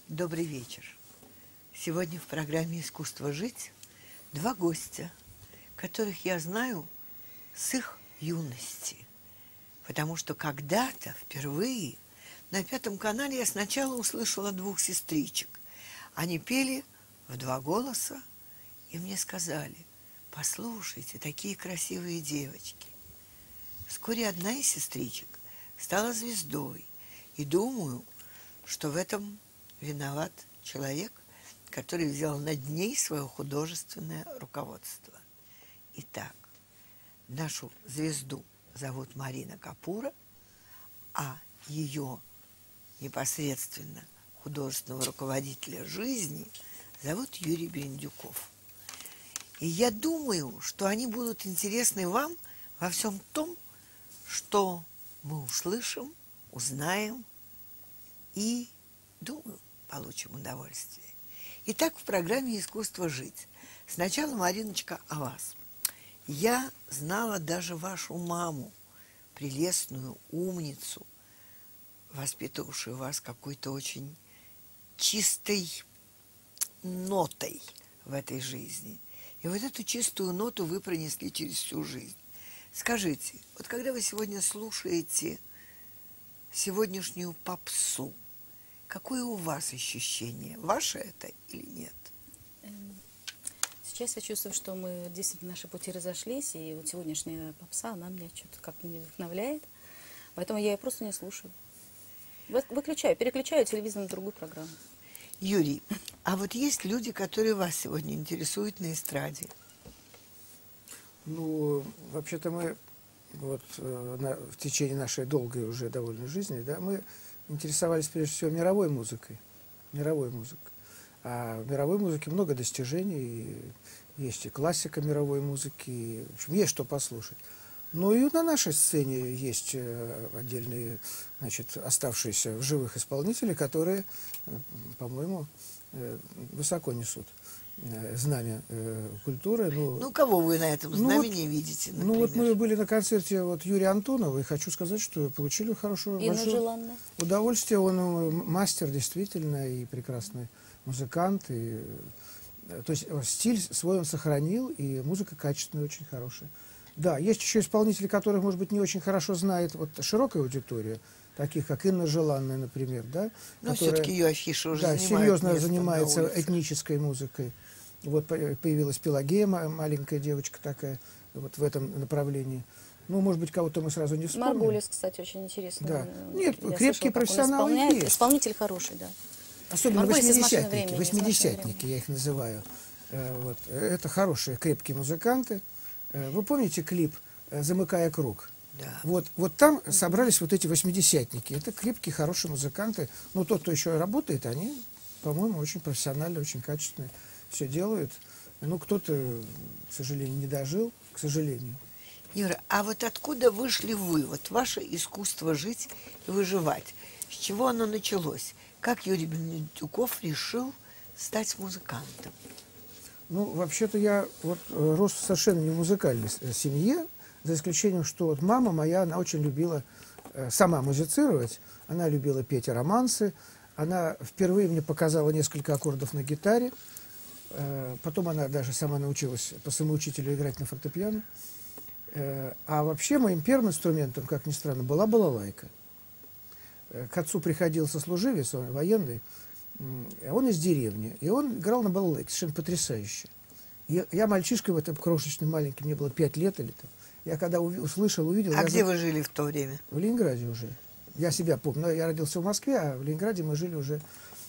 Добрый вечер. Сегодня в программе «Искусство жить» два гостя, которых я знаю с их юности. Потому что когда-то, впервые, на Пятом канале я сначала услышала двух сестричек. Они пели в два голоса, и мне сказали: послушайте, такие красивые девочки. Вскоре одна из сестричек стала звездой, и думаю, что в этом виноват человек, который взял над ней свое художественное руководство. Итак, нашу звезду зовут Марина Капура, а ее непосредственно художественного руководителя жизни зовут Юрий Берендюков. И я думаю, что они будут интересны вам во всем том, что мы услышим, узнаем и, думаю, получим удовольствие. Итак, в программе «Искусство жить». Сначала, Мариночка, о вас. Я знала даже вашу маму, прелестную умницу, воспитывавшую вас какой-то очень чистой нотой в этой жизни. И вот эту чистую ноту вы пронесли через всю жизнь. Скажите, вот когда вы сегодня слушаете сегодняшнюю попсу, какое у вас ощущение? Ваше это или нет? Сейчас я чувствую, что мы действительно наши пути разошлись, и вот сегодняшняя попса, она меня что-то как-то не вдохновляет, поэтому я ее просто не слушаю. Переключаю телевизор на другую программу. Юрий, а вот есть люди, которые вас сегодня интересуют на эстраде? Ну, вообще-то мы вот в течение нашей долгой уже довольно жизни, да, мы интересовались прежде всего мировой музыкой. Мировой музыкой. А в мировой музыке много достижений. Есть и классика мировой музыки, и, в общем, есть что послушать. Ну и на нашей сцене есть отдельные, значит, оставшиеся в живых исполнители, которые, по-моему, высоко несут знамя культуры. Ну, кого вы на этом знамени видите, например? Ну, вот мы были на концерте вот Юрия Антонова, и хочу сказать, что получили хорошее удовольствие. Он мастер, действительно, и прекрасный музыкант. И, то есть стиль свой он сохранил, и музыка качественная, очень хорошая. Да, есть еще исполнители, которых, может быть, не очень хорошо знает вот широкая аудитория, таких как Инна Желанная, например, да? Но все-таки ее афиша уже серьезно занимается этнической музыкой. Вот появилась Пелагея, маленькая девочка такая, вот в этом направлении. Ну, может быть, кого-то мы сразу не вспомним. Маргулис, кстати, очень интересно. Да. Нет, крепкие профессионалы есть. Исполнитель хороший, да. Особенно восьмидесятники, я их называю. Вот. Это хорошие, крепкие музыканты. Вы помните клип «Замыкая круг»? Да. Вот там собрались вот эти восьмидесятники. Это крепкие, хорошие музыканты. Ну, тот, кто еще работает, они, по-моему, очень профессионально, очень качественно все делают. Ну, кто-то, к сожалению, не дожил, к сожалению. Юра, а вот откуда вышли вы? Вот ваше искусство жить и выживать. С чего оно началось? Как Юрий Берендюков решил стать музыкантом? Ну, вообще-то я вот рос в совершенно не музыкальной семье, за исключением, что вот мама моя, она очень любила сама музицировать, она любила петь романсы, она впервые мне показала несколько аккордов на гитаре, потом она даже сама научилась по самоучителю играть на фортепиано. А вообще моим первым инструментом, как ни странно, была балалайка. К отцу приходил сослуживец, он военный, он из деревни, и он играл на балалайке, совершенно потрясающе. Я мальчишкой в этом крошечном маленьком, мне было 5 лет или там. Я когда увидел... А где вы жили в то время? В Ленинграде уже. Я себя помню. Я родился в Москве, а в Ленинграде мы жили уже...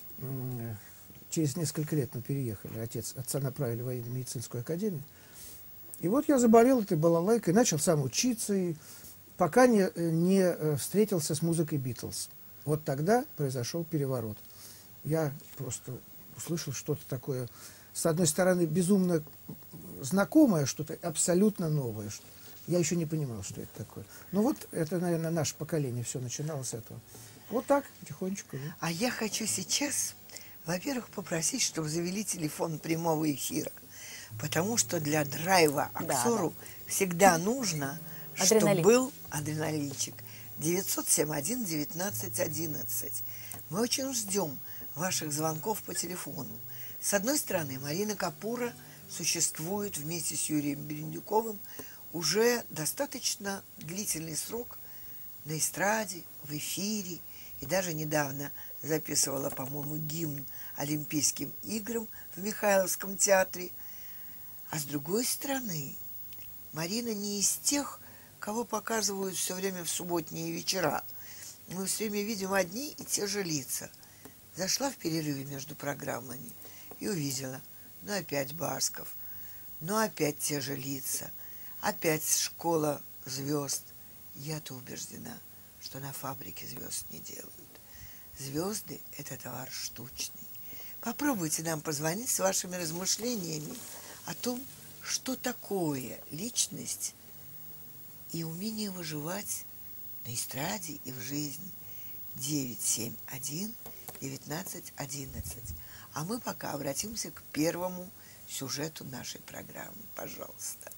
Через несколько лет мы переехали. Отца направили в военно-медицинскую академию. И вот я заболел этой балалайкой, начал сам учиться, и пока не встретился с музыкой Битлз. Вот тогда произошел переворот. Я просто услышал что-то такое, с одной стороны, безумно знакомое, что-то абсолютно новое. Я еще не понимал, что это такое. Ну вот, это, наверное, наше поколение все начиналось с этого. Вот так, потихонечку. Да. А я хочу сейчас, во-первых, попросить, чтобы завели телефон прямого эфира. Потому что для драйва актеру всегда нужно, чтобы был адреналинчик. 907-1-19-11. Мы очень ждем ваших звонков по телефону. С одной стороны, Марина Капура существует вместе с Юрием Берендюковым уже достаточно длительный срок на эстраде, в эфире, и даже недавно записывала, по-моему, гимн Олимпийским играм в Михайловском театре. А с другой стороны, Марина не из тех, кого показывают все время в субботние вечера. Мы все время видим одни и те же лица. Зашла в перерыве между программами и увидела, ну опять Басков, ну опять те же лица, опять школа звезд. Я-то убеждена, что на фабрике звезд не делают. Звезды – это товар штучный. Попробуйте нам позвонить с вашими размышлениями о том, что такое личность и умение выживать на эстраде и в жизни. 971-1911. А мы пока обратимся к первому сюжету нашей программы. Пожалуйста.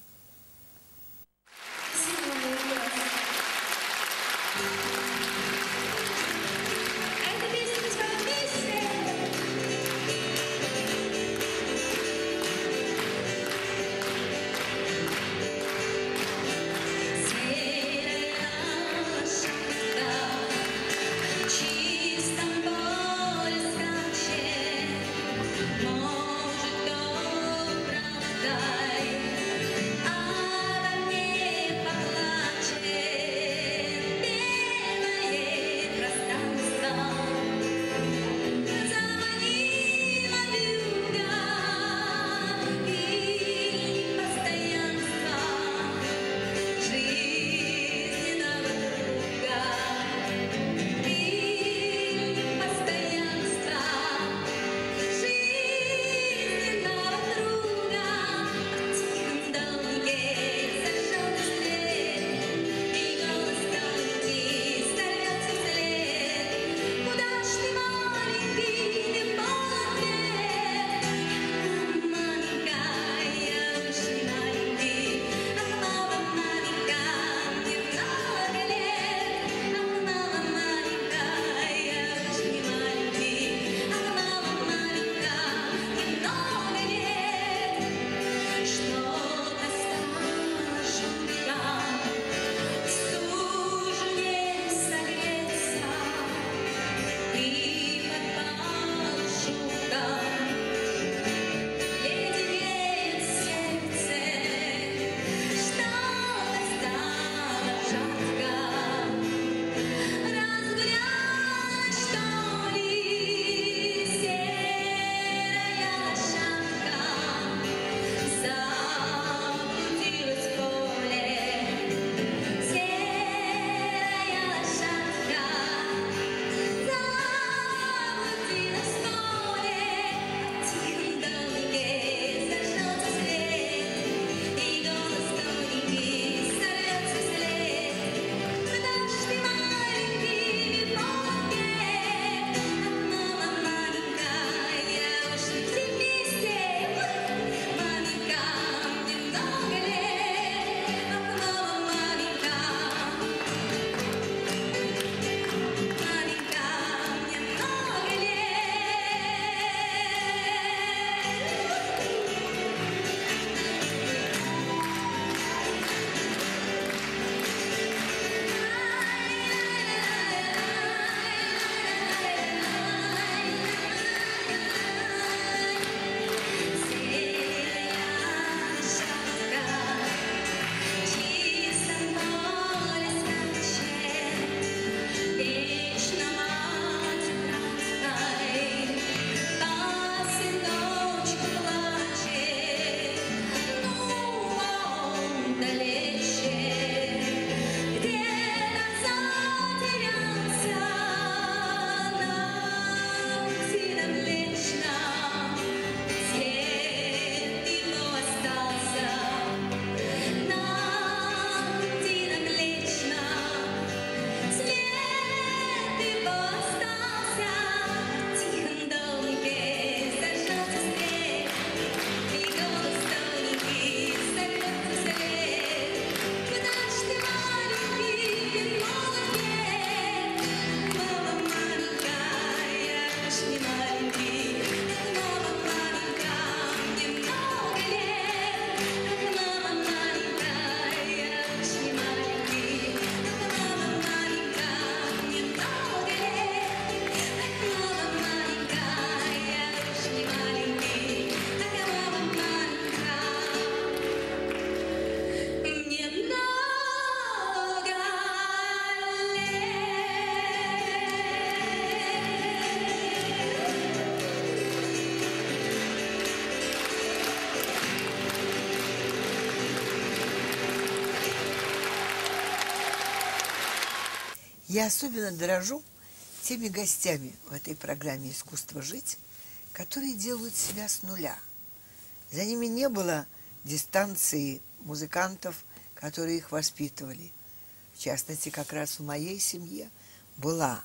Я особенно дорожу теми гостями в этой программе «Искусство жить», которые делают себя с нуля. За ними не было дистанции музыкантов, которые их воспитывали. В частности, как раз в моей семье была.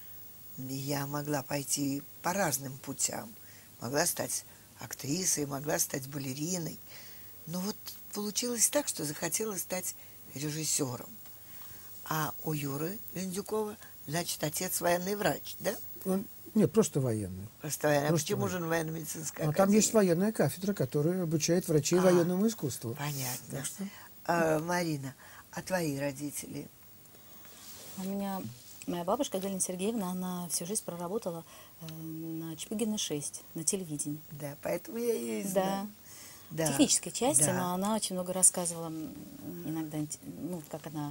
Я могла пойти по разным путям. Могла стать актрисой, могла стать балериной. Но вот получилось так, что захотела стать режиссером. А у Юры Лендюкова, значит, отец военный врач, да? Он, нет, просто военный. Просто военный. А Просто почему военный. же он военно-медицинская А академия? там есть военная кафедра, которая обучает врачей военному искусству. Понятно. Так что- Марина, а твои родители? У меня моя бабушка Галина Сергеевна, она всю жизнь проработала на Чепыгина 6, на телевидении. Да, поэтому я ее и Да. знаю. Да. Технической части, Да. но она очень много рассказывала иногда, ну, как она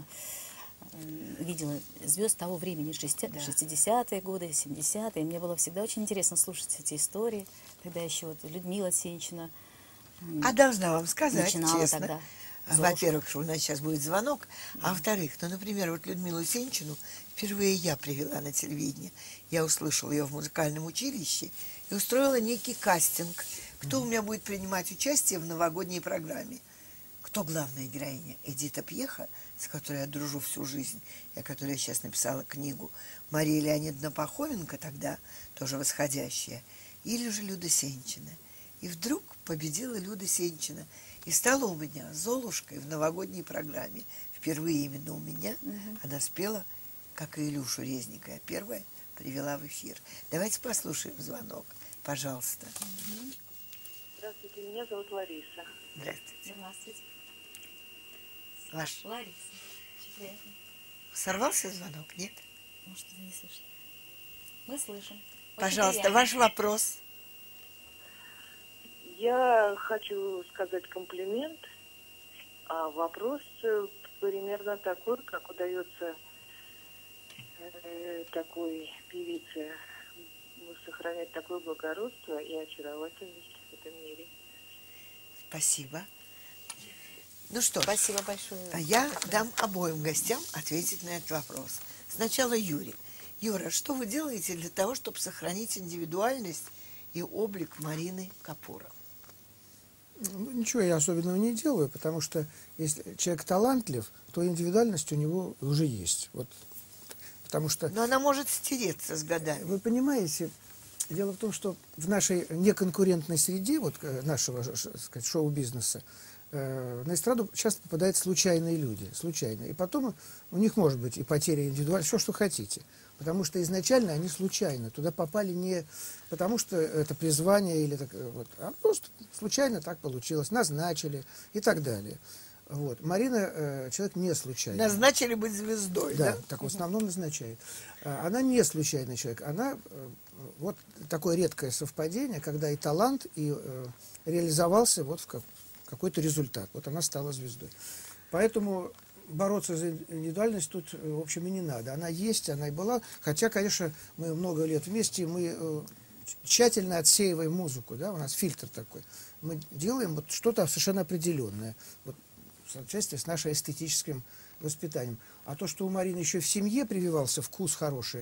видела звезд того времени, 60-е годы, 70-е. Мне было всегда очень интересно слушать эти истории. Тогда еще вот Людмила Сенчина А должна вам сказать, начинала честно. тогда. Во-первых, что у нас сейчас будет звонок, а во-вторых, ну, например, вот Людмилу Сенчину впервые я привела на телевидение. Я услышала ее в музыкальном училище и устроила некий кастинг. Кто у меня будет принимать участие в новогодней программе? Кто главная героиня? Эдита Пьеха, с которой я дружу всю жизнь, и о которой я сейчас написала книгу. Мария Леонидовна Пахоменко тогда, тоже восходящая. Или же Люда Сенчина. И вдруг победила Люда Сенчина. И стала у меня Золушкой в новогодней программе. Впервые именно у меня она спела, как и Илюшу Резника. Я первая привела в эфир. Давайте послушаем звонок. Пожалуйста. Здравствуйте, меня зовут Лариса. Здравствуйте. Здравствуйте. Ваш Лариса. Очень приятно. сорвался звонок? Нет? Может, это не слышно. Мы слышим. Очень Пожалуйста, приятно. ваш вопрос. Я хочу сказать комплимент, а вопрос примерно такой, как удается такой певице сохранять такое благородство и очаровательность в этом мире. Спасибо. Ну что, Спасибо большое. а я дам обоим гостям ответить на этот вопрос. Сначала Юрий. Юра, что вы делаете для того, чтобы сохранить индивидуальность и облик Марины Капура? Ну, ничего я особенного не делаю, потому что если человек талантлив, то индивидуальность у него уже есть. Вот, потому что, Но она может стереться с годами. вы понимаете, дело в том, что в нашей неконкурентной среде вот, нашего сказать, шоу-бизнеса на эстраду часто попадают случайные люди. Случайно. И потом у них может быть и потеря индивидуальности, все, что хотите. Потому что изначально они случайно. Туда попали не потому, что это призвание, или так, вот, а просто случайно так получилось. Назначили и так далее. Вот. Марина человек не случайный. Назначили быть звездой, да? Да, так в основном назначает. Она не случайный человек. Она вот такое редкое совпадение, когда и талант, и реализовался вот в какой-то результат. Вот она стала звездой. Поэтому бороться за индивидуальность тут, в общем, и не надо. Она есть, она и была. Хотя, конечно, мы много лет вместе, мы тщательно отсеиваем музыку, да, у нас фильтр такой. Мы делаем вот что-то совершенно определенное, вот, в соответствии с нашим эстетическим воспитанием. А то, что у Марины еще в семье прививался вкус хороший,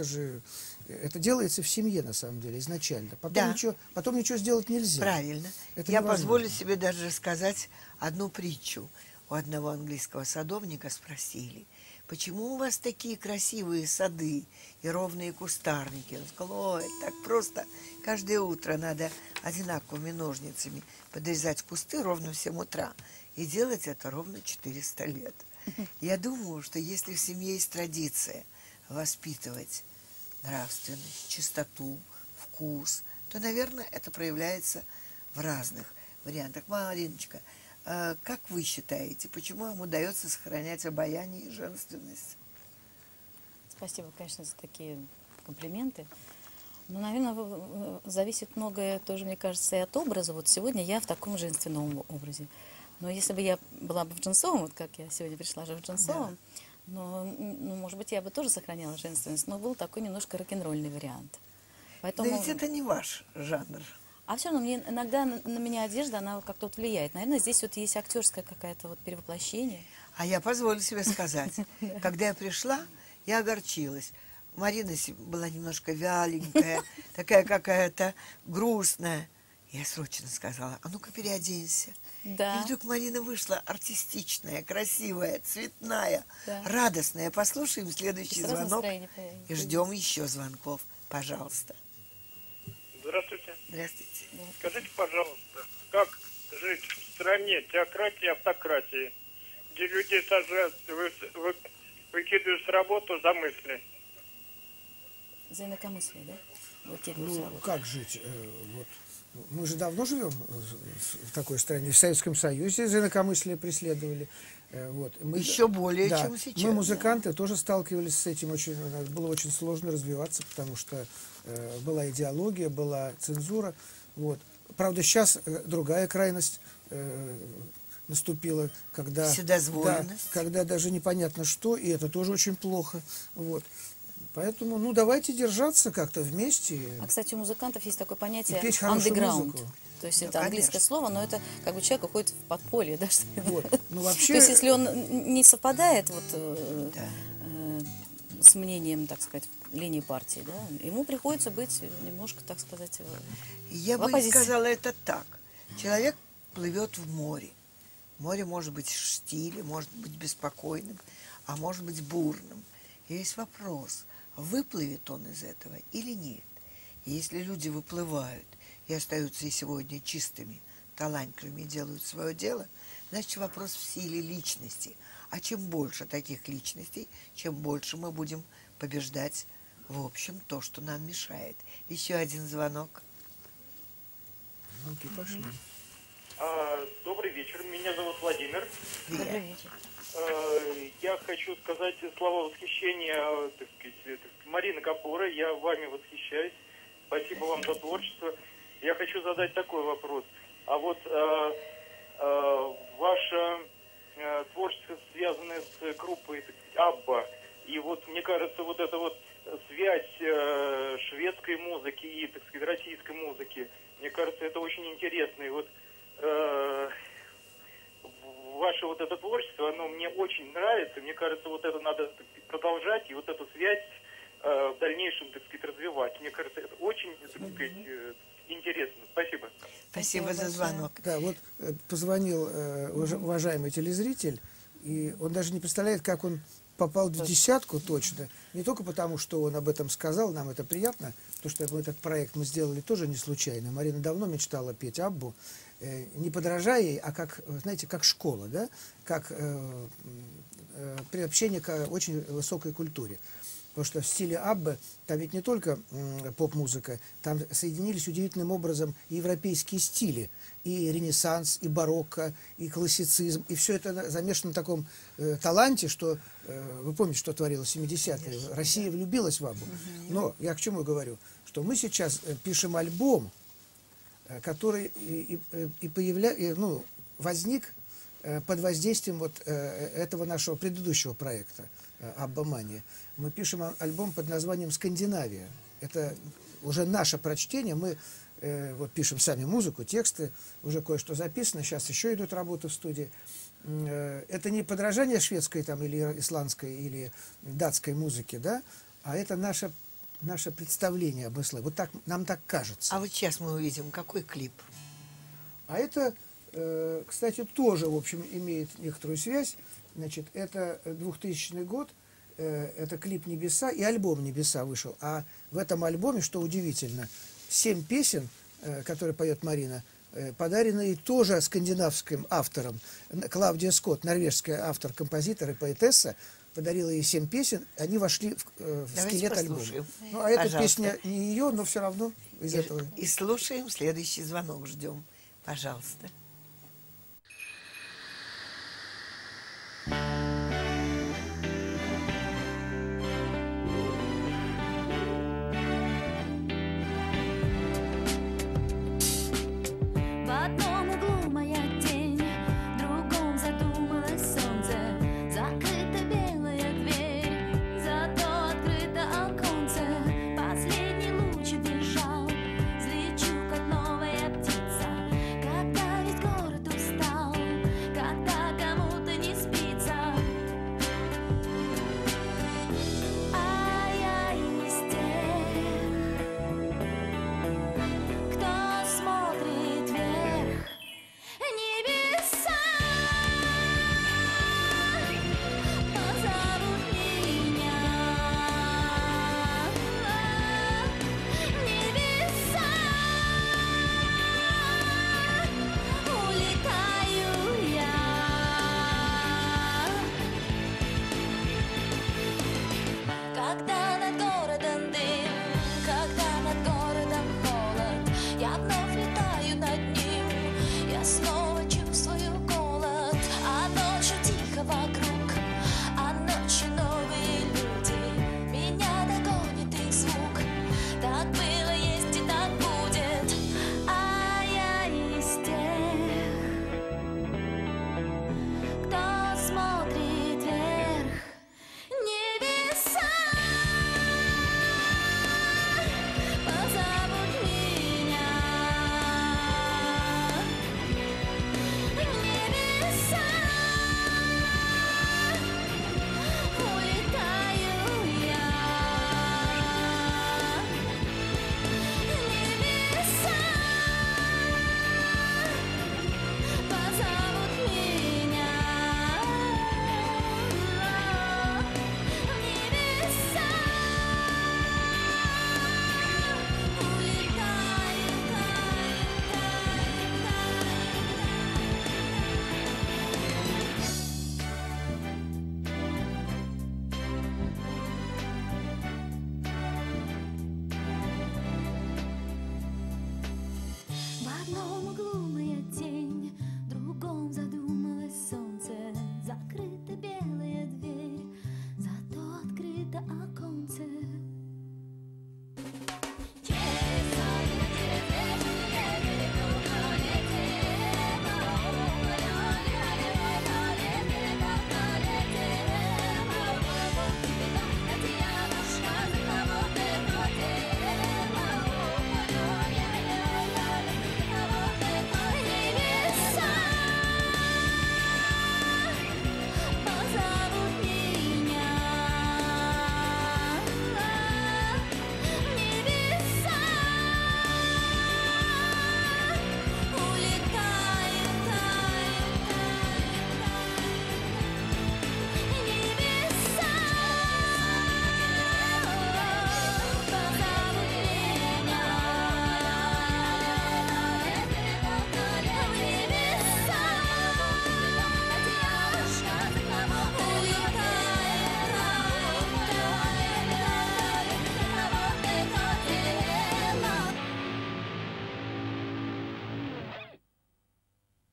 это делается в семье, на самом деле, изначально. Да. Потом ничего сделать нельзя. Правильно. Это Я невозможно. позволю себе даже рассказать одну притчу. У одного английского садовника спросили, почему у вас такие красивые сады и ровные кустарники? Он сказал, это так просто. Каждое утро надо одинаковыми ножницами подрезать кусты ровно в 7 утра. И делать это ровно 400 лет. Я думаю, что если в семье есть традиция воспитывать нравственность, чистоту, вкус, то, наверное, это проявляется в разных вариантах. Мариночка, как вы считаете, почему вам удается сохранять обаяние и женственность? Спасибо, конечно, за такие комплименты. Ну, наверное, зависит многое тоже, мне кажется, и от образа. Вот сегодня я в таком женственном образе. Но если бы я была бы в джинсовом, вот как я сегодня пришла же в джинсовом, ну, может быть, я бы тоже сохраняла женственность, но был такой немножко рок-н-ролльный вариант. Поэтому... Но ведь это не ваш жанр. А все равно мне иногда на меня одежда, она как-то вот влияет. Наверное, здесь вот есть актерское какое-то вот перевоплощение. А я позволю себе сказать, когда я пришла, Я огорчилась. Марина была немножко вяленькая, такая какая-то грустная. Я срочно сказала: а ну-ка переоденься. Да. И вдруг Марина вышла артистичная, красивая, цветная, Да. радостная. Послушаем И следующий сразу звонок настроение появится. и ждем еще звонков. Пожалуйста. Здравствуйте. Здравствуйте. Скажите, пожалуйста, как жить в стране теократии и автократии, где людей сажают, выкидывают с работы за мысли? За инакомыслие, да? Ну, как жить? Вот. Мы же давно живем в такой стране. В Советском Союзе за инакомыслие преследовали. Вот. Еще более, да, чем сейчас. мы, музыканты, тоже сталкивались с этим. Было очень сложно развиваться, потому что была идеология, была цензура. Вот. Правда, сейчас другая крайность наступила, когда, Вседозволенность. когда даже непонятно что, и это тоже очень плохо. Вот. Поэтому, ну, давайте держаться как-то вместе. А, кстати, у музыкантов есть такое понятие петь хорошую underground. музыку. То есть Ну, это английское конечно. слово, но это как бы человек уходит в подполье, да? Что ли? Вот. Ну, вообще, То есть если он не совпадает вот, Да. с мнением, так сказать, линии партии, да, ему приходится быть немножко, так сказать, Я в бы оппозиции. сказала это так. Человек плывет в море. Море может быть в штиле, может быть беспокойным, а может быть бурным. И есть вопрос, выплывет он из этого или нет. И если люди выплывают и остаются и сегодня чистыми, талантливыми и делают свое дело, значит, вопрос в силе личности. А чем больше таких личностей, чем больше мы будем побеждать, в общем, то, что нам мешает. Еще один звонок. звонки пошли. Добрый вечер, меня зовут Владимир. Добрый вечер. Я хочу сказать слова восхищения, так сказать, Марина Капура, я вами восхищаюсь. Спасибо вам за творчество. Я хочу задать такой вопрос. А вот ваше творчество, связанное с группой, так сказать, Абба, и вот мне кажется, вот эта вот связь шведской музыки и, так сказать, российской музыки, мне кажется, это очень интересно. И вот ваше вот это творчество, оно мне очень нравится. Мне кажется, вот это надо, так сказать, продолжать, и вот эту связь в дальнейшем, так сказать, развивать. Мне кажется, это очень, так сказать, интересно. Спасибо. Спасибо за звонок. Да, вот позвонил уважаемый телезритель, и он даже не представляет, как он попал в десятку точно. Не только потому, что он об этом сказал, нам это приятно, потому что этот проект мы сделали тоже не случайно. Марина давно мечтала петь Аббу, не подражая ей, а как, знаете, как школа, да? Как приобщение к очень высокой культуре. Потому что в стиле Аббы там ведь не только поп-музыка, там соединились удивительным образом и европейские стили, и ренессанс, и барокко, и классицизм, и все это замешано в таком таланте, что вы помните, что творилось в 70-е. Россия влюбилась в Аббу. Но я к чему говорю? Что мы сейчас пишем альбом, который возник под воздействием вот этого нашего предыдущего проекта «Аббамания». Мы пишем альбом под названием «Скандинавия». Это уже наше прочтение. Мы вот пишем сами музыку, тексты, уже кое-что записано. Сейчас еще идут работы в студии. Это не подражание шведской там, или исландской, или датской музыки, да? А это наше представление об исламе. Вот так, нам так кажется. А вот сейчас мы увидим, какой клип. А это, кстати, тоже, в общем, имеет некоторую связь. Значит, это 2000 год, это клип «Небеса» и альбом «Небеса» вышел. А в этом альбоме, что удивительно, 7 песен, которые поет Марина, подаренные тоже скандинавским автором. Клаудия Скотт, норвежская автор, композитор и поэтесса, подарила ей 7 песен, они вошли в скелет альбома. Ну, а эта песня не ее, но все равно из этого. И слушаем следующий звонок, ждем. Пожалуйста. В одном углу моя тень, в другом задумалось солнце. Закрыта белая дверь, зато открыто оконце. Последний луч убежал, взлечу, как новая птица. Когда ведь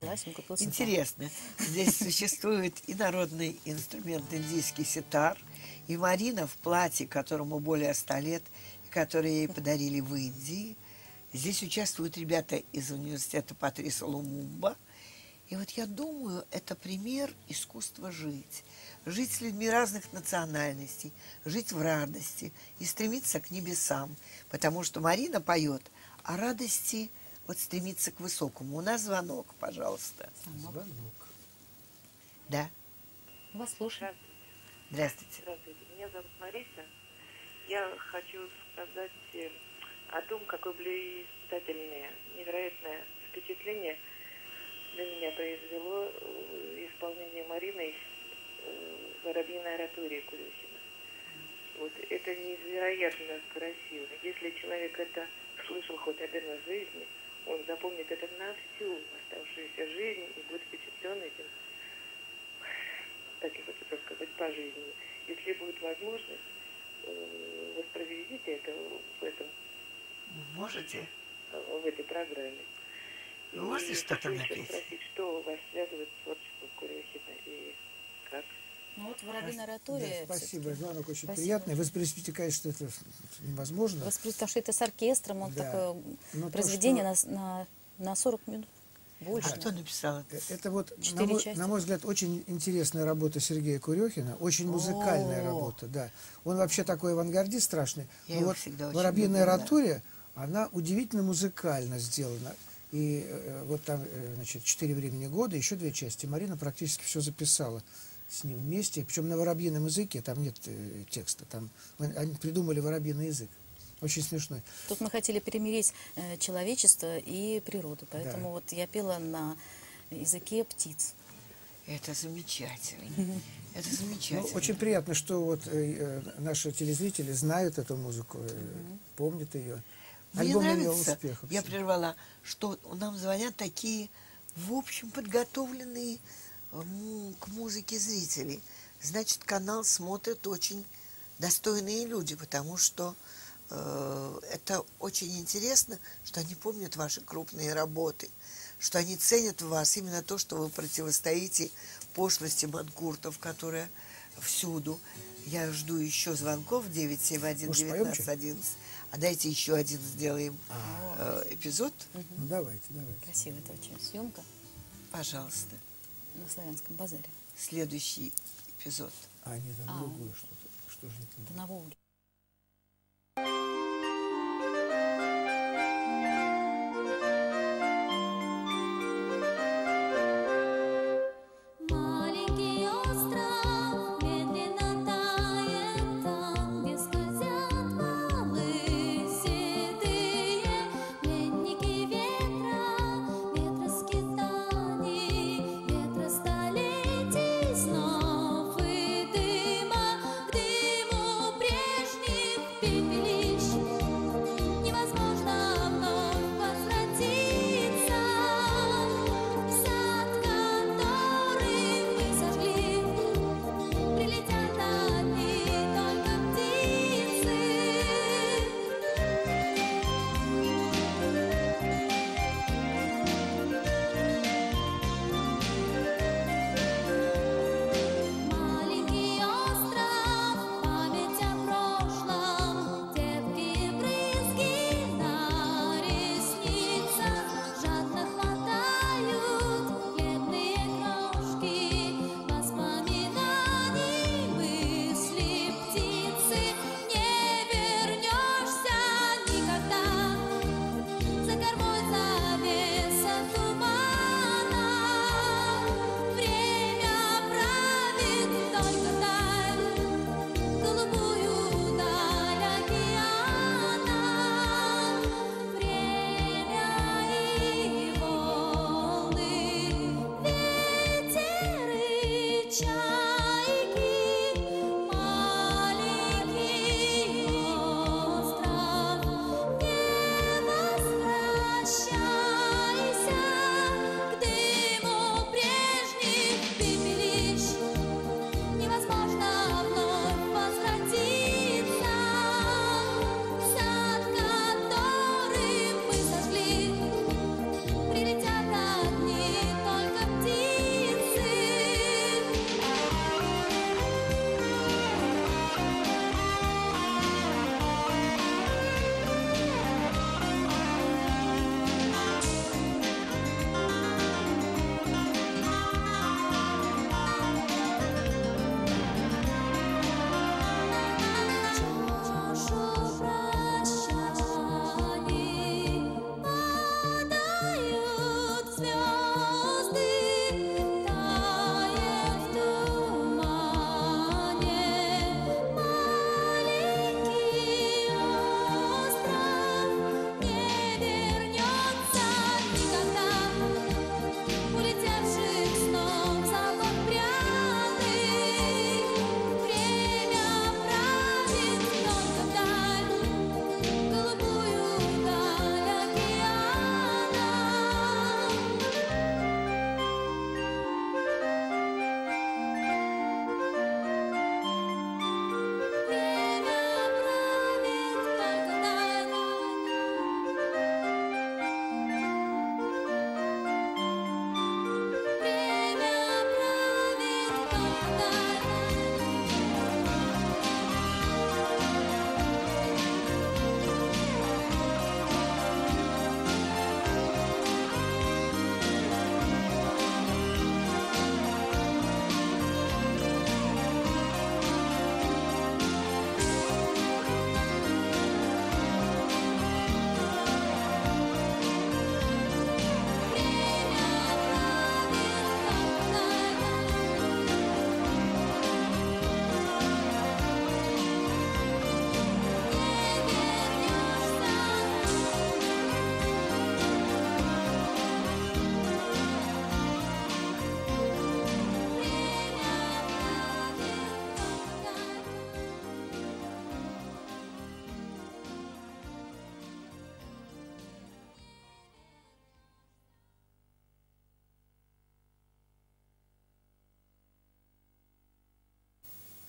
согласен, купил ситар. Интересно. Здесь существует и народный инструмент индийский ситар, и Марина в платье, которому более 100 лет, и которое ей подарили в Индии. Здесь участвуют ребята из университета Патриса Лумумба. И вот я думаю, это пример искусства жить. Жить с людьми разных национальностей, жить в радости и стремиться к небесам. Потому что Марина поет о радости, вот стремиться к высокому. У нас звонок, пожалуйста. Звонок. Да, Вас слушаем. здравствуйте. Здравствуйте, меня зовут Мариса. Я хочу сказать о том, какое блистательное, невероятное впечатление для меня произвело исполнение Мариной «Воробьиной оратории» Курехина. Вот это невероятно красиво. Если человек это слышал хоть один раз в жизни, он запомнит это на всю оставшуюся жизнь и будет впечатлен этим, так я хочу сказать, по жизни. Если будет возможность, воспроизведите это Можете? в этой программе. Вы можете И что-то хочу еще напеть? спросить, что вас связывает с творчеством Курехина и как? Ну вот «Воробьиная оратория». Да, спасибо, всё-таки звонок очень Спасибо. приятный. Воспроизвести, конечно, это невозможно. Потому что это с оркестром, он Да. такое Но то, произведение что- на 40 минут. Больше. А кто написал это? Это вот, 4 части. на мой взгляд, очень интересная работа Сергея Курехина, очень музыкальная работа, да. Он вообще такой авангардист страшный. Я Но его вот всегда очень «Воробьиная любила, да. оратория», она удивительно музыкально сделана. И вот там, значит, 4 времени года, еще 2 части. Марина практически все записала с ним вместе. Причем на воробьином языке, там нет текста. Там они придумали воробьиный язык. Очень смешной. Тут мы хотели перемирить человечество и природу, поэтому Да. вот я пела на языке птиц. Это замечательно. Это Ну, замечательно. очень приятно, что вот наши телезрители знают эту музыку, помнят ее. Мне Альбом имел нравится, успех. я прервала, что нам звонят такие, в общем, подготовленные к музыке зрители. Значит, канал смотрят очень достойные люди, потому что это очень интересно, что они помнят ваши крупные работы, что они ценят в вас именно то, что вы противостоите пошлости манкуртов, которая всюду. Я жду еще звонков 971-1911. А дайте еще один сделаем эпизод. Ну, давайте. Красиво это очень съемка Пожалуйста. на Славянском базаре. Следующий эпизод. А, нет, там другое что-то. Что же это? Это на Волге. Маленький остров медленно тает там, где скользят валы седые, пленники ветра скитаний, ветра столетий, снов и дыма, к дыму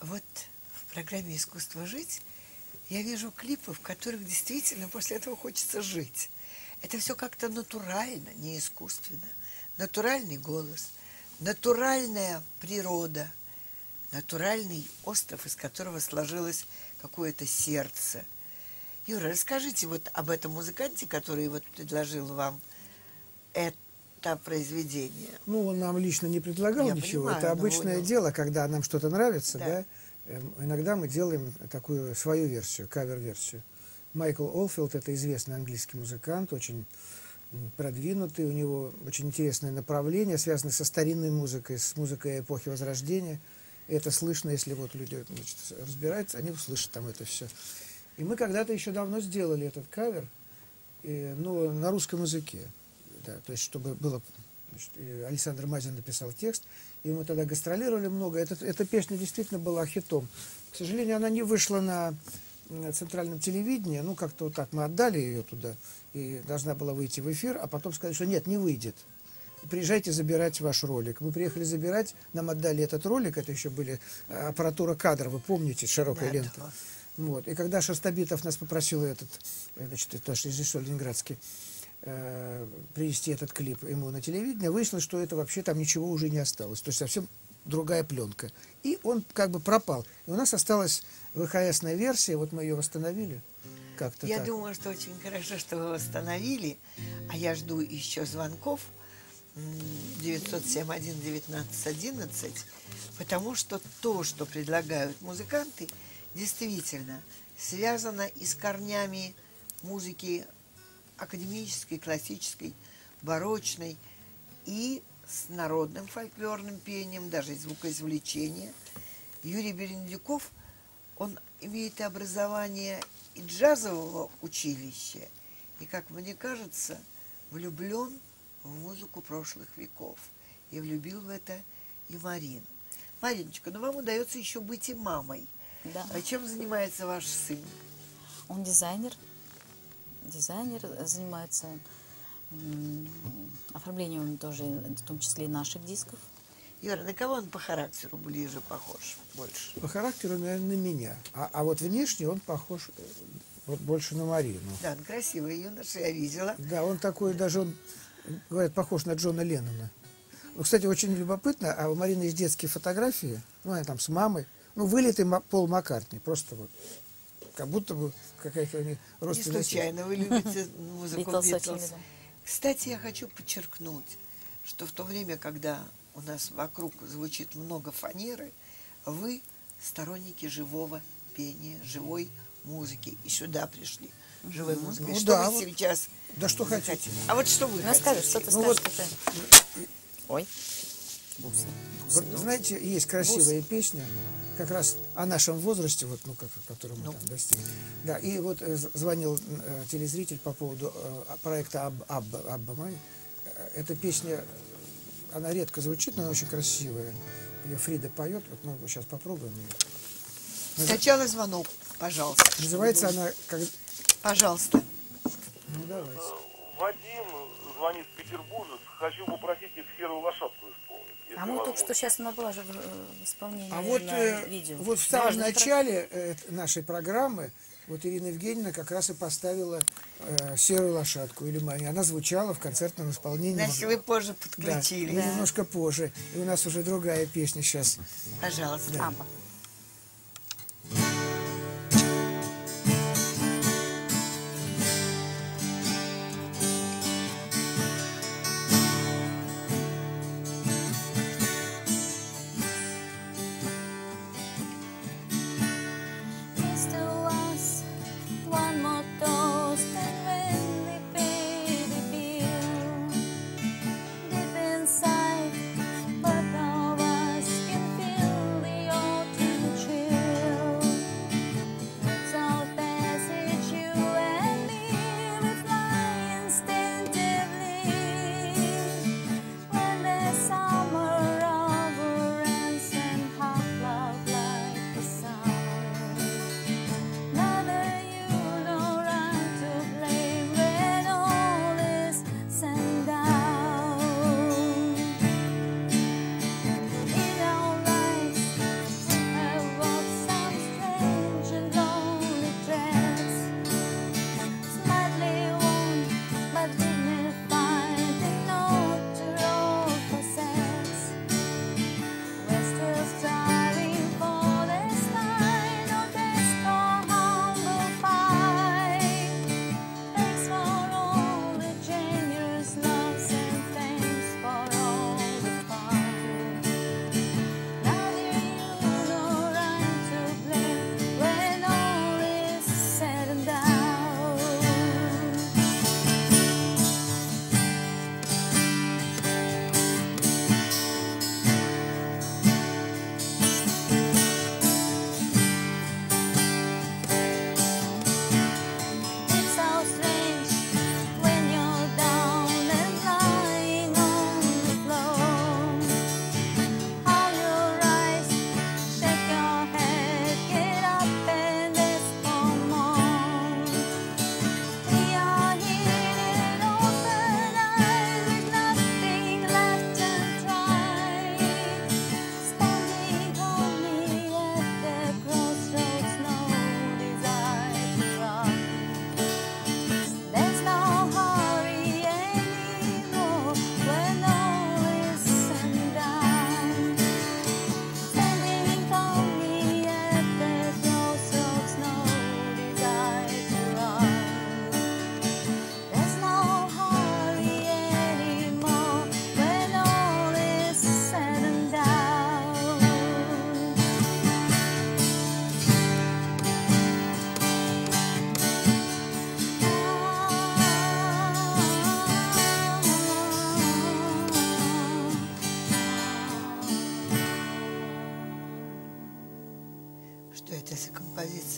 Вот в программе «Искусство жить» я вижу клипы, в которых действительно после этого хочется жить. Это все как-то натурально, не искусственно. Натуральный голос, натуральная природа, натуральный остров, из которого сложилось какое-то сердце. Юра, расскажите вот об этом музыканте, который вот предложил вам это произведение. Ну, он нам лично не предлагал Я ничего. понимаю, Это но обычное он- дело, когда нам что-то нравится, Да. да. Иногда мы делаем такую свою версию, кавер-версию. Майкл Олфилд – это известный английский музыкант, очень продвинутый, у него очень интересное направление, связанное со старинной музыкой, с музыкой эпохи Возрождения. И это слышно, если вот люди, значит, разбираются, они услышат там это все. И мы когда-то еще давно сделали этот кавер, но на русском языке. Да, то есть, чтобы было... Значит, Александр Мазин написал текст, и мы тогда гастролировали много. Эта песня действительно была хитом. К сожалению, она не вышла на центральном телевидении. Ну, как-то вот так мы отдали ее туда, и должна была выйти в эфир, а потом сказали, что нет, не выйдет. Приезжайте забирать ваш ролик. Мы приехали забирать, нам отдали этот ролик, это еще были аппаратура кадра, вы помните, широкая Да, лента. да. Вот. И когда Шерстобитов нас попросил значит, это наш режиссер ленинградский, привести этот клип ему на телевидение, выяснилось, что это вообще там ничего уже не осталось. То есть совсем другая пленка. И он как бы пропал. И у нас осталась ВХСная версия, вот мы ее восстановили. Как-то Я так. думаю, что очень хорошо, что вы восстановили, а я жду еще звонков 907-1-19-11, потому что то, что предлагают музыканты, действительно связано и с корнями музыки академической, классической, барочной, и с народным фольклорным пением, даже звукоизвлечение. Юрий Берендюков, он имеет и образование и джазового училища, и, как мне кажется, влюблен в музыку прошлых веков. И влюбил в это и Марину. Мариночка, ну вам удается еще быть и мамой. Да. А чем занимается ваш сын? Он дизайнер. Дизайнер, занимается оформлением тоже, в том числе и наших дисков. Юра, на кого он по характеру ближе похож больше? По характеру, наверное, на меня. А вот внешне он похож вот больше на Марину. Да, он красивый юноша, я видела. Да, он такой, даже он, говорят, похож на Джона Леннона. Ну, кстати, очень любопытно, а у Марины есть детские фотографии, ну, она там с мамой, ну, вылитый Пол Маккартни, просто вот, как будто бы какая-то у них Не родственная связь. случайно вы любите музыку Битлз очень Битлз. любим. Кстати, я хочу подчеркнуть, что в то время, когда у нас вокруг звучит много фанеры, вы сторонники живого пения, живой музыки. И сюда пришли живой музыкой. Ну Что да, вы вот. сейчас Да что захотите? хотите. А вот что вы Ну, хотите? скажи, что ты Ну, скажешь? вот- что ты- Ой. Бусы. Вот, знаете, есть красивая песня, как раз о нашем возрасте, вот, ну, который мы там достигли. Да, и вот звонил телезритель по поводу проекта «Абба Мани». Эта песня, она редко звучит, но она очень красивая. Ее Фрида поет, вот мы сейчас попробуем ее. Сначала звонок, пожалуйста. Называется она как... Пожалуйста. Ну, давайте. Вадим звонит в Петербург. Хочу попросить их «Серую лошадку» исполнить. если А мы только возможно. что сейчас она была же в исполнении А вот, на видео. вот в самом Можно начале нашей программы вот Ирина Евгеньевна как раз и поставила «Серую лошадку» или «Мани». Она звучала в концертном исполнении. Значит, вы позже Да, подключили. мы немножко позже. И у нас уже другая песня сейчас. Пожалуйста. Абба. Mr. Was, one more toast and when they pay the bill, deep inside, but now us can feel the autumn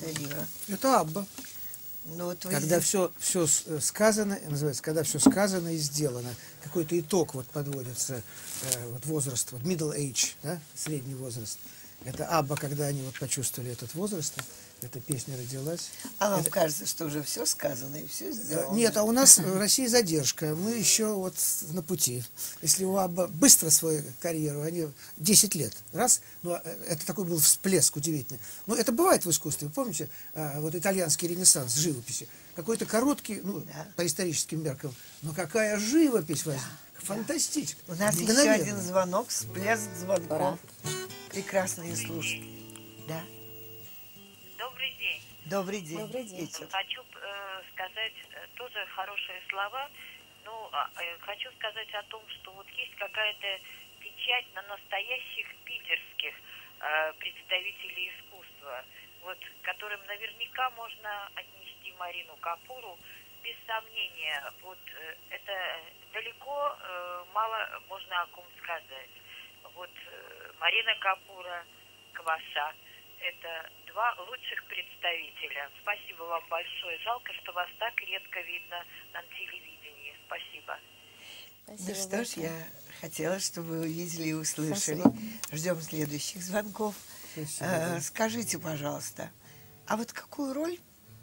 Рива. Это Абба. Ну, вот вы Когда здесь- все сказано, называется, когда все сказано и сделано, какой-то итог вот подводится, вот возраст, вот middle age, да, средний возраст. Это Абба, когда они вот почувствовали этот возраст, эта песня родилась. А вам кажется, что уже все сказано и все сделано? Нет, а у нас в России задержка. Мы еще вот на пути. Если у Абба быстро свою карьеру, они 10 лет, раз, но это такой был всплеск удивительный. Но это бывает в искусстве. Вы помните, вот итальянский ренессанс живописи? Какой-то короткий, ну, Да. по историческим меркам, но какая живопись возникла. Фантастически. У нас еще Мгновенно. один звонок, всплеск звонков. Ура. Прекрасные слушатели. Да. Добрый день. Добрый день. Добрый день. Вечер. Хочу сказать тоже хорошие слова. Ну, хочу сказать о том, что вот есть какая-то печать на настоящих питерских представителей искусства, вот, которым наверняка можно отнести Марину Капуру. Без сомнения, вот это далеко мало можно о ком сказать. Вот Марина Капура, Кваша – это два лучших представителя. Спасибо вам большое. Жалко, что вас так редко видно на телевидении. Спасибо. Ну что ж, я хотела, чтобы вы увидели и услышали. Спасибо. Ждем следующих звонков. Спасибо. Скажите, пожалуйста, а вот какую роль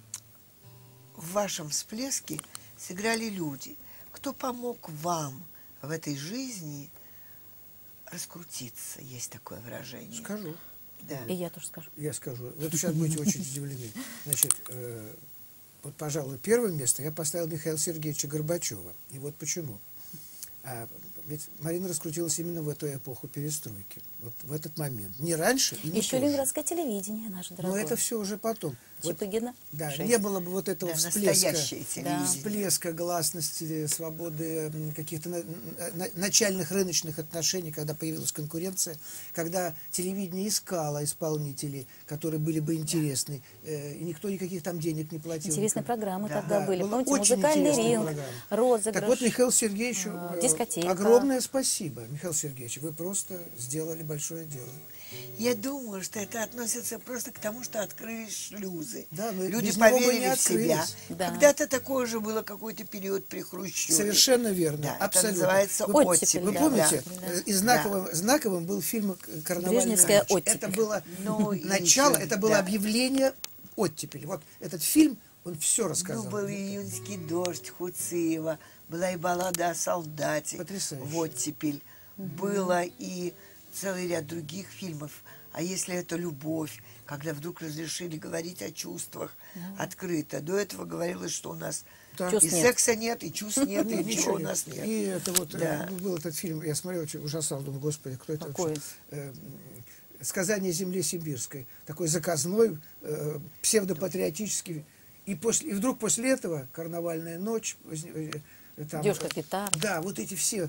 в вашем всплеске сыграли люди? Кто помог вам в этой жизни раскрутиться? Есть такое выражение. Скажу. Да. И я тоже скажу. Я скажу. Вот сейчас будете очень удивлены. Значит, вот, пожалуй, первое место я поставил Михаила Сергеевича Горбачева. И вот почему. Ведь Марина раскрутилась именно в эту эпоху перестройки. Вот в этот момент. Не раньше и не Еще позже. ленинградское телевидение наше Но дорогое. это все уже потом. Вот, Чипыгина. да, 6. не было бы вот этого Да, всплеска. настоящее телевидение. Всплеска гласности, свободы, каких-то начальных рыночных отношений, когда появилась конкуренция, когда телевидение искало исполнителей, которые были бы интересны, и никто никаких там денег не платил. Интересные программы Да. тогда Да, были. было Помните, очень музыкальный интересная ринг, программа. розыгрыш. Так вот, Михаилу Сергеевичу дискотека. огромное спасибо. Михаил Сергеевич, вы просто сделали большое дело. Я думаю, что это относится просто к тому, что открылись шлюзы. Да, но Люди без него бы поверили не в себя. открылись. Да. Когда-то такое же было какой-то период при Хрущеве. Совершенно верно, Да, это абсолютно. называется Вы оттепель. Вы да, помните, да. и знаковым был фильм «Карнавальная Брежневская ночь». оттепель. Это было Ну, и начало, еще, это было да. объявление оттепели. Вот этот фильм, он все рассказал. Ну, был и «Июньский дождь» Хуциева, была и баллада о солдате. Потрясающе. Вот теперь. Было и целый ряд других фильмов. А если это любовь, когда вдруг разрешили говорить о чувствах открыто. До этого говорилось, что у нас Да. и Чувств нет. секса нет, и чувств нет, и ничего у нет. нас нет. И это вот Да. был этот фильм, я смотрел, очень ужасал, думаю, господи, кто это Какой? вообще? «Сказание земли сибирской». Такой заказной, псевдопатриотический. И вдруг после этого «Карнавальная ночь». Там, Девушка гитара. Да, вот эти все.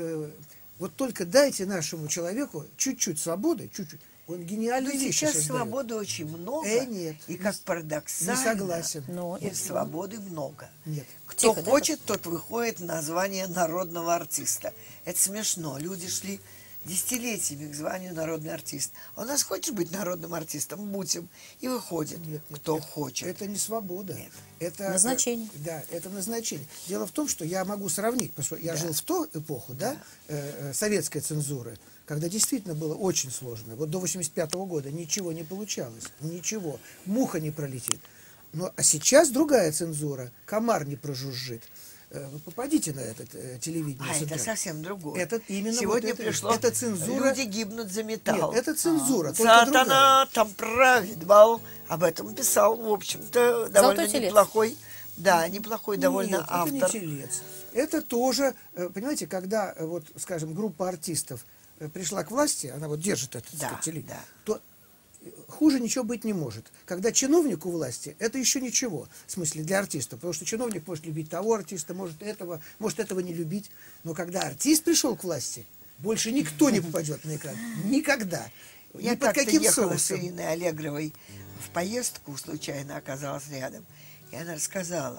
Вот только дайте нашему человеку чуть-чуть свободы, чуть-чуть. Он Ну, гениальные вещи сейчас создает. свободы очень много. Нет. И как Не парадоксально. согласен. Но и свободы много. Нет. Кто Тихо, да, хочет, тот выходит на звание народного артиста. Это смешно. Люди шли десятилетиями к званию народный артист. А у нас хочешь быть народным артистом? Будь им. И выходит, Нет, кто это, хочет. Это не свобода. Нет. Это Назначение. Да, это назначение. Дело в том, что я могу сравнить, потому что я жил в ту эпоху, да, советской цензуры, когда действительно было очень сложно. Вот до 85-го года ничего не получалось. Ничего. Муха не пролетит. А сейчас другая цензура. Комар не прожужжит. Вы попадите на этот телевидение. А с это утра. совсем другое. Это именно Сегодня вот это. пришло Это цензура. «Люди гибнут за металл». Нет, это цензура, только другая. Сатана там правит бал. Об этом писал, в общем-то, довольно телец. неплохой, да, неплохой довольно Нет, автор. это не телец. Это тоже, понимаете, когда, вот, скажем, группа артистов пришла к власти, она вот держит это, так Да, сказать, телевидение, да. то хуже ничего быть не может. Когда чиновник у власти, это еще ничего, в смысле, для артиста, потому что чиновник может любить того артиста, может этого не любить, но когда артист пришел к власти, больше никто не попадет на экран. Никогда. Я Ни под как-то каким ехала с соусом. Ириной Аллегровой в поездку, случайно оказалась рядом, и она рассказала,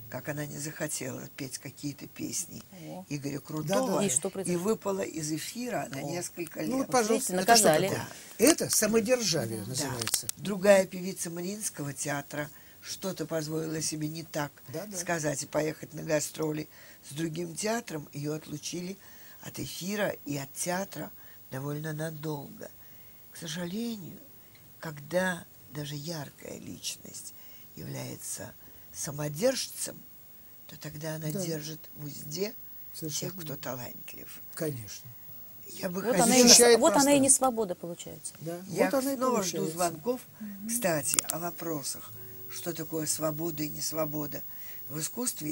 как она не захотела петь какие-то песни О. Игоря Да-да. Крутого, И что произошло? выпала из эфира на несколько лет. Ну вот, пожалуйста, видите, это что наказали. такое? Это самодержавие Да. называется. Другая певица Мариинского театра что-то позволила себе не так Да-да. сказать и поехать на гастроли с другим театром. Ее отлучили от эфира и от театра довольно надолго. К сожалению, когда даже яркая личность является самодержцем, то тогда она Да. держит в узде Совершенно тех, кто талантлив. Конечно. Я бы Вот хотела... она, и не, Защищает вот она и пространство. не свобода получается. Да. Я вот она и снова жду получается. звонков. Кстати, о вопросах. Что такое свобода и несвобода в искусстве?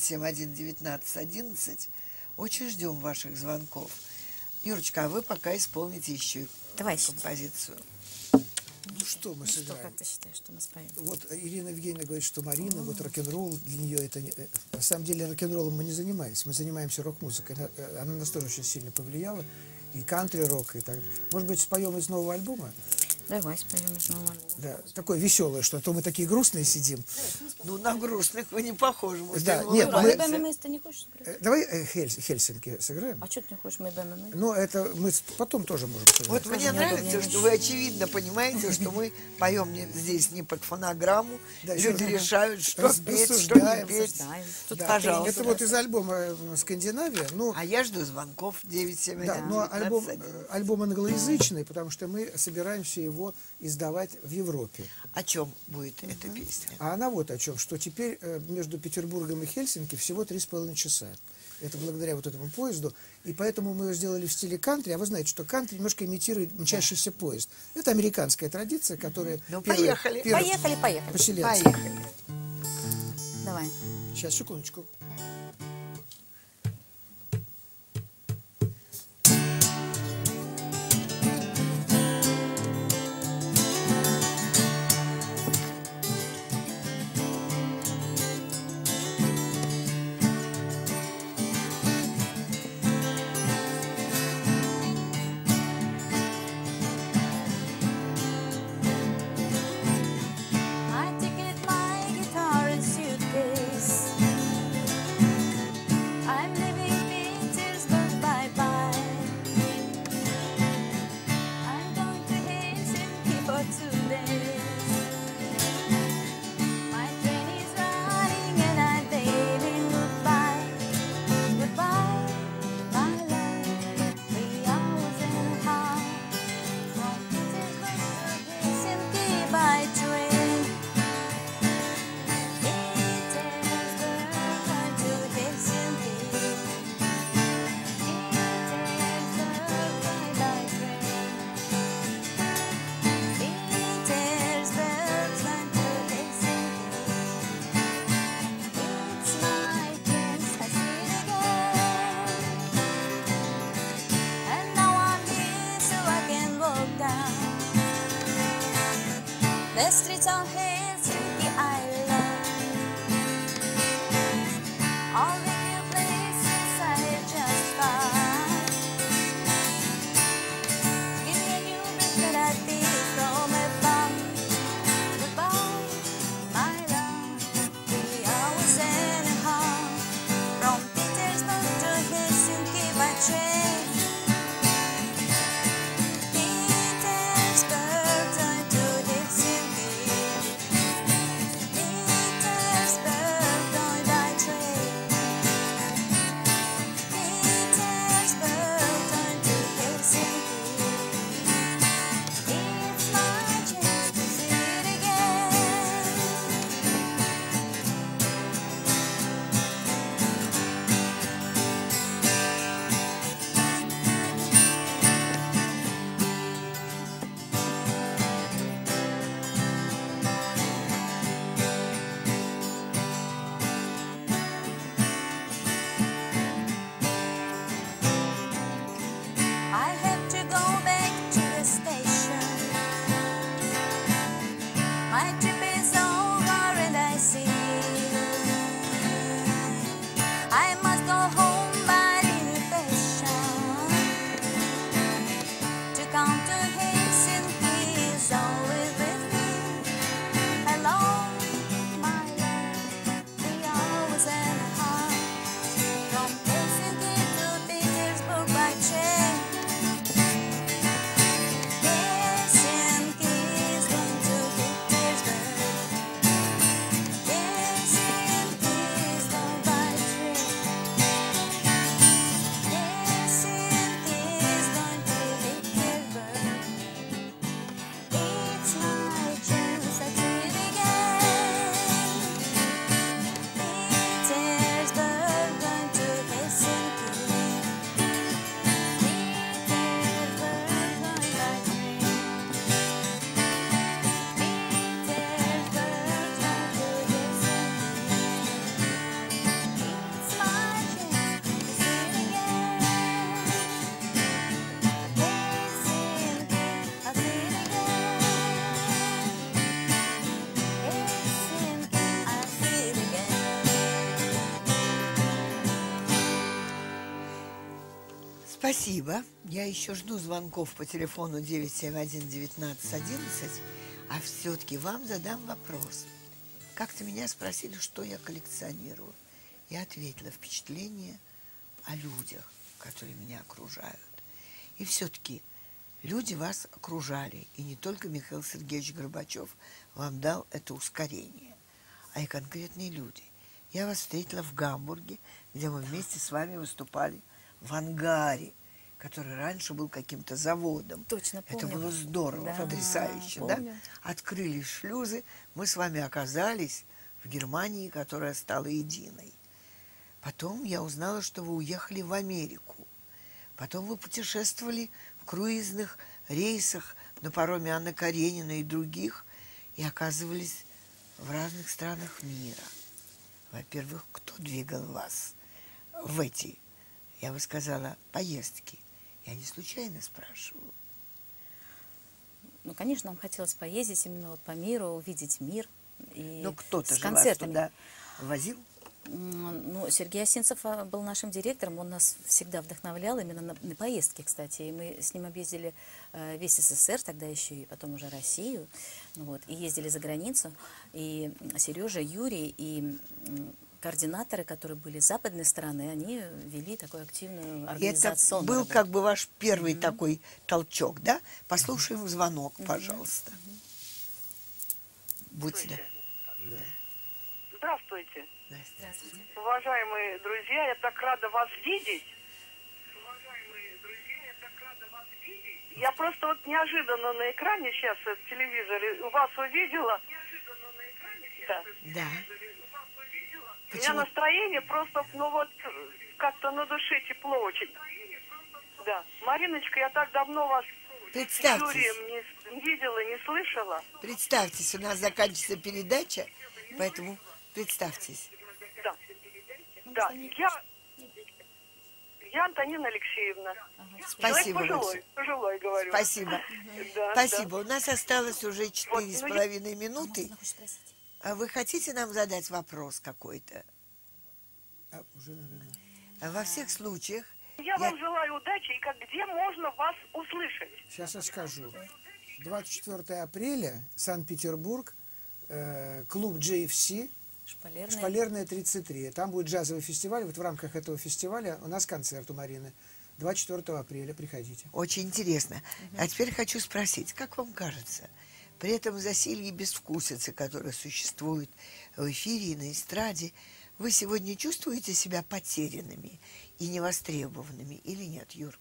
971-1911. Очень ждем ваших звонков. Юрочка, а вы пока исполните еще и Давай, композицию. Ну что мы что, сыграем? как ты считаешь, что мы споем? Вот Ирина Евгеньевна говорит, что Марина, вот рок-н-ролл для нее это... На самом деле рок-н-роллом мы не занимаемся, мы занимаемся рок-музыкой. Она нас тоже очень сильно повлияла. И кантри-рок, и так. Может быть, споем из нового альбома? Давай споем из нового альбома. Да, такое веселое, что а то мы такие грустные сидим. Ну, на грустных вы не похожи. Мы Да, всем нет, А мы- улыбаемся. ММС ты не хочешь сыграть? Давай Хельсинки сыграем. А что ты не хочешь мы БММ? Ну, это мы потом тоже можем сыграть. Вот мне нравится, что вы очевидно понимаете, что мы поем здесь не под фонограмму. Да, Люди еще решают, что раз- петь, что не рассуждаем, петь. Рассуждаем. Тут Да, пожалуйста. это вот из альбома «Скандинавия». Ну, А я жду звонков 971 да, но альбом, 1911. альбом англоязычный, потому что мы собираемся его издавать в Европе. О чем будет эта песня? А она вот о чем, что теперь между Петербургом и Хельсинки всего 3,5 часа. Это благодаря вот этому поезду. И поэтому мы его сделали в стиле кантри. А вы знаете, что кантри немножко имитирует мчащийся поезд. Это американская традиция, которая... Ну, первая- поехали. первая- Поехали. Поселенцы. Поехали. Давай. Сейчас, секундочку. I ticket my guitar and suitcase. I'm leaving Petersburg, bye-bye. I'm going to Helsinki for 2 days. My train is running and I'm waving goodbye. Goodbye, my love. 3 hours and a half from Petersburg to Helsinki by train. The streets of Helsinki I love. All the new places I just found. Give me a new breath that I feel from above. Goodbye, my love. 3 hours and a half from Petersburg to Helsinki by train. Petersburg to Helsinki. Petersburg by train. Petersburg to Helsinki. It's my chance to see it again. Спасибо. Я еще жду звонков по телефону 971-1911, а все-таки вам задам вопрос. Как-то меня спросили, что я коллекционирую. Я ответила: впечатление о людях, которые меня окружают. И все-таки люди вас окружали, и не только Михаил Сергеевич Горбачев вам дал это ускорение, а и конкретные люди. Я вас встретила в Гамбурге, где мы вместе с вами выступали в ангаре, который раньше был каким-то заводом. Точно помню. Это было здорово, Да, потрясающе, помню. да? Открылись шлюзы, мы с вами оказались в Германии, которая стала единой. Потом я узнала, что вы уехали в Америку. Потом вы путешествовали в круизных рейсах на пароме Анны Карениной и других, и оказывались в разных странах мира. Во-первых, кто двигал вас в эти, я бы сказала, поездки? Я не случайно спрашиваю. Ну, конечно, нам хотелось поездить именно вот по миру, увидеть мир. И Но кто-то с же вас концертами. туда возил? Ну, Сергей Осинцев был нашим директором, он нас всегда вдохновлял именно на поездки, кстати. И мы с ним объездили весь СССР, тогда еще и потом уже Россию, ну, вот, и ездили за границу. И Сережа, Юрий и координаторы, которые были с западной стороны, они вели такую активную И это организационную был работу. как бы ваш первый такой толчок, да? Послушаем звонок, пожалуйста. Будьте да. Здравствуйте, Здравствуйте. уважаемые друзья, я так рада вас видеть. Я просто вот неожиданно на экране сейчас в телевизоре у вас увидела. Да. Да. У меня настроение просто, ну вот, как-то на душе тепло очень. Да. Мариночка, я так давно вас с Представьтесь. Юрием не видела, не слышала. Представьтесь, у нас заканчивается передача, поэтому представьтесь. Да. Да. Я Антонина Алексеевна. Спасибо Человек большое. пожилой, говорю. Спасибо. Да, Спасибо. У нас осталось уже Вот, 4,5 минуты. Она хочет спросить. А вы хотите нам задать вопрос какой-то? Уже, наверное. Во всех случаях Я вам желаю удачи, и где можно вас услышать? Сейчас я скажу. 24 апреля, Санкт-Петербург, клуб JFC, Шпалерная. Шпалерная 33. Там будет джазовый фестиваль. Вот в рамках этого фестиваля у нас концерт у Марины. 24 апреля. Приходите. очень интересно. А теперь хочу спросить, как вам кажется, при этом засилье безвкусицы, которое существует в эфире и на эстраде, вы сегодня чувствуете себя потерянными и невостребованными или нет, Юр?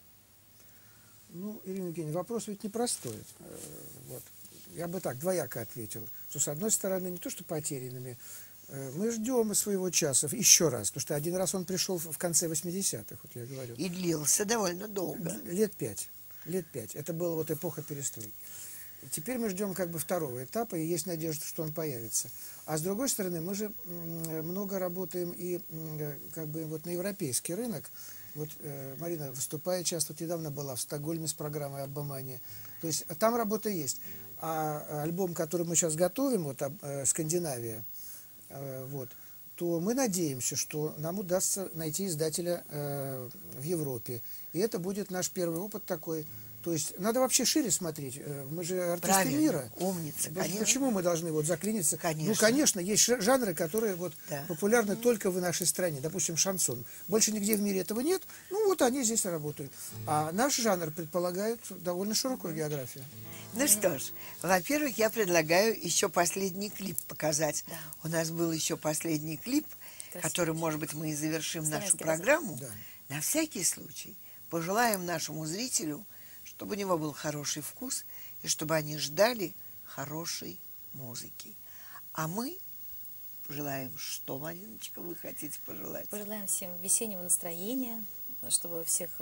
Ну, Ирина Евгеньевна, вопрос ведь непростой. Вот. Я бы так двояко ответил. Что, с одной стороны, не то, что потерянными, мы ждем своего часа еще раз. Потому что один раз он пришел в конце 80-х, вот я говорю. И длился довольно долго. Лет 5. Лет 5. Это была вот эпоха перестройки. Теперь мы ждем как бы второго этапа, и есть надежда, что он появится. А с другой стороны, мы же много работаем и как бы вот на европейский рынок. Вот Марина выступает часто, вот недавно была в Стокгольме с программой «Аббамания». То есть там работа есть. А альбом, который мы сейчас готовим, вот «Скандинавия», вот, то мы надеемся, что нам удастся найти издателя в Европе. И это будет наш первый опыт такой. То есть надо вообще шире смотреть. Мы же артисты Правильно, мира. умница, конечно. Почему мы должны вот заклиниться? Конечно. Ну, конечно, есть жанры, которые вот Да. популярны только в нашей стране. Допустим, шансон. Больше нигде в мире этого нет. Ну, вот они здесь работают. А наш жанр предполагает довольно широкую географию. Ну что ж, во-первых, я предлагаю еще последний клип показать. Да. У нас был еще последний клип, который, может быть, мы и завершим нашу Славянский программу. Да. На всякий случай пожелаем нашему зрителю, чтобы у него был хороший вкус и чтобы они ждали хорошей музыки. А мы желаем, что, Мариночка, вы хотите пожелать? Пожелаем всем весеннего настроения, чтобы у всех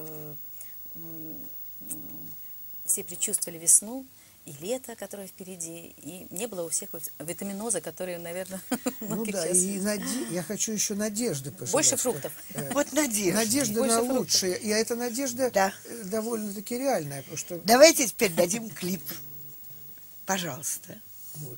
все предчувствовали весну и лето, которое впереди, и не было у всех витаминоза, которые, наверное, Ну многих да, сейчас. и я хочу еще надежды пожелать. Больше фруктов. Вот надежда. Надежда Больше на фруктов. лучшее. И эта надежда Да. довольно-таки реальная, потому что Давайте теперь дадим клип. Пожалуйста. вот.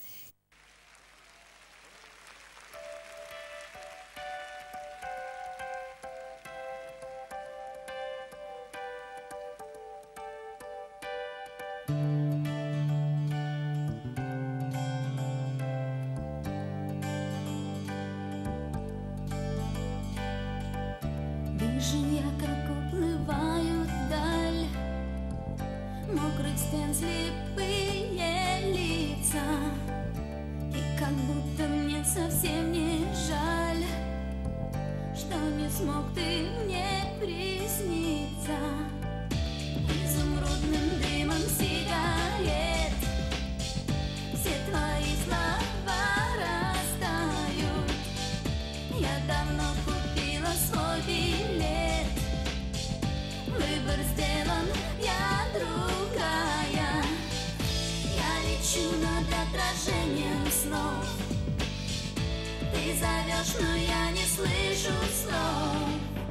Вижу я, как уплывают вдаль мокрых стен слепые лица, и как будто мне совсем не жаль, что не смог ты мне присниться. Изумрудным дымом сигарет все твои слова растают. Я давно купила свой билет, выбор сделан, я другая. Я лечу над отражением снов, ты зовешь, но я не слышу слов.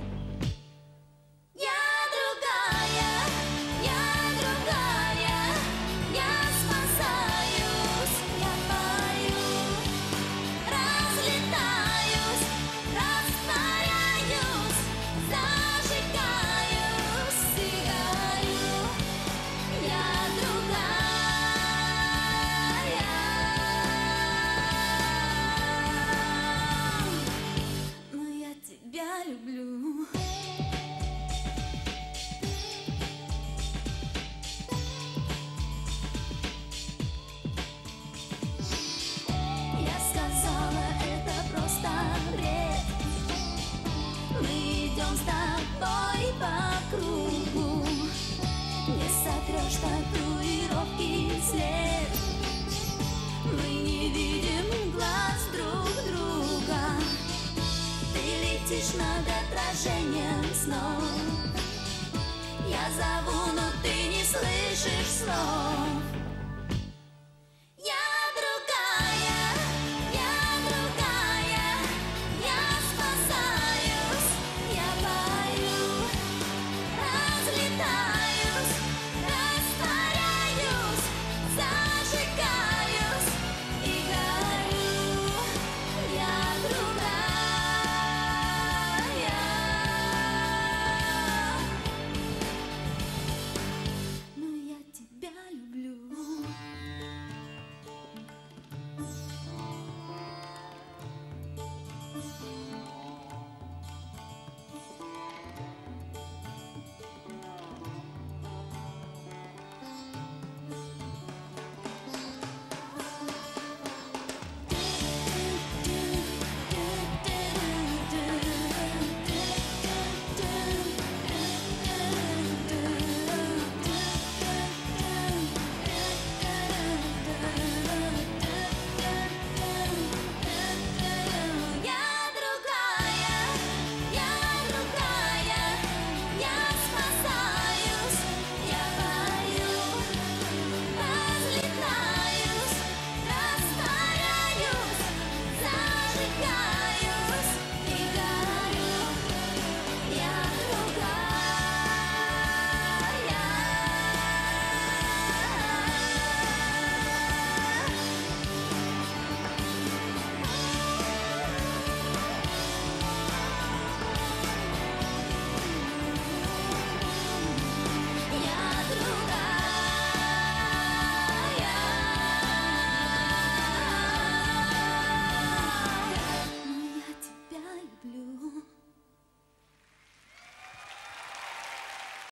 Я другая, я спасаюсь, я пою, разлетаюсь, растворяюсь, зажигаюсь и горю. Я другая, но я тебя люблю. Я сказала, это просто бред. Мы идем с тобой по кругу, не сотрешь татуировки след. Мы не видим глаз друг друга, ты летишь над отражением снов. Я зову, но ты не слышишь слов.